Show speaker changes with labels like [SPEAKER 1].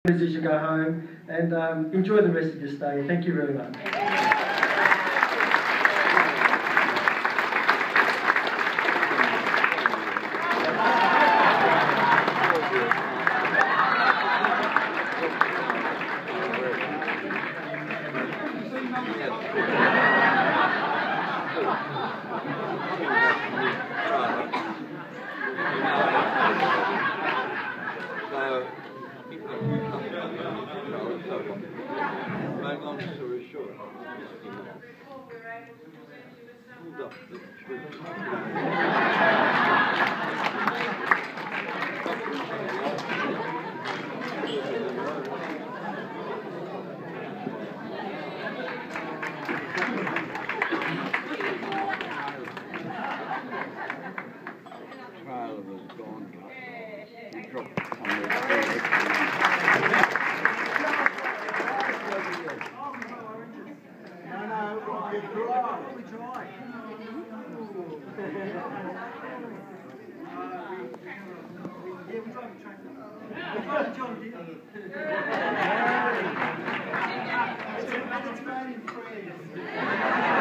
[SPEAKER 1] As you go home and enjoy the rest of your stay. Thank you very much.
[SPEAKER 2] Long story short, pulled up the trial was gone. He dropped on the
[SPEAKER 3] It's a Mediterranean phrase.